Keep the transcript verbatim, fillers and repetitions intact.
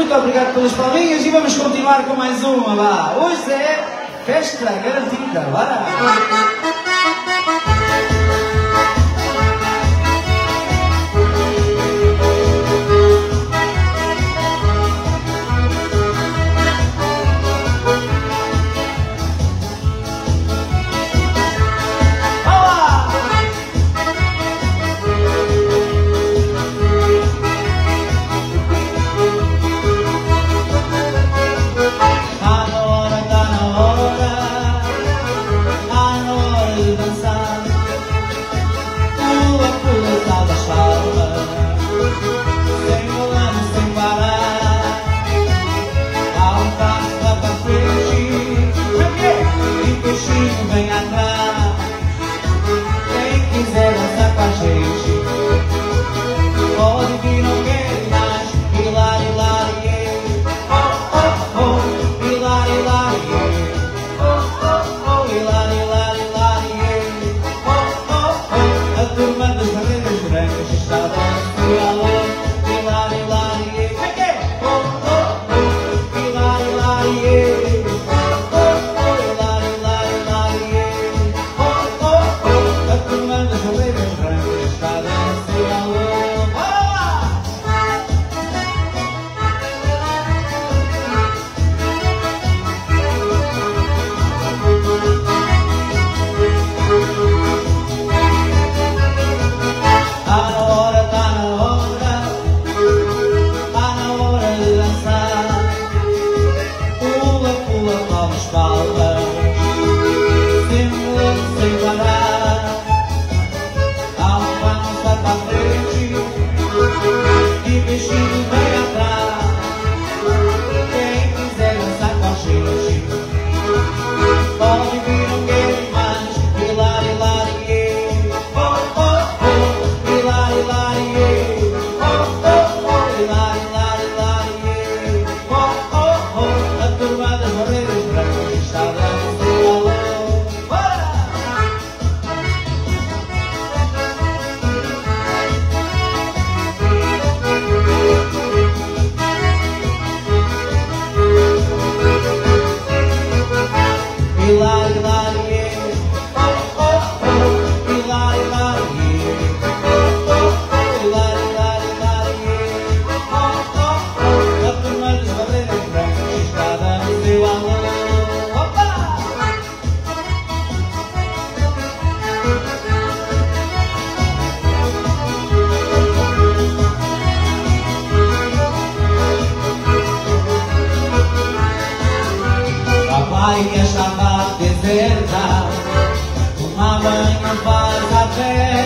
muito obrigado pelas palminhas e vamos continuar com mais uma lá. Hoje é festa garantida, bora! Vem atrás, quem quiser dançar com a gente pode vir, não quer mais. Hilari, hilari, oh, oh, oh, hilari, hilari, oh, oh, oh, hilari, hilari, hilari, oh, oh, oh. A turma das barreiras brancas está a dançar, hilari, hilari, oh, oh, oh, hilari, hilari. Vai que a chama deserta, uma banha faz a terra.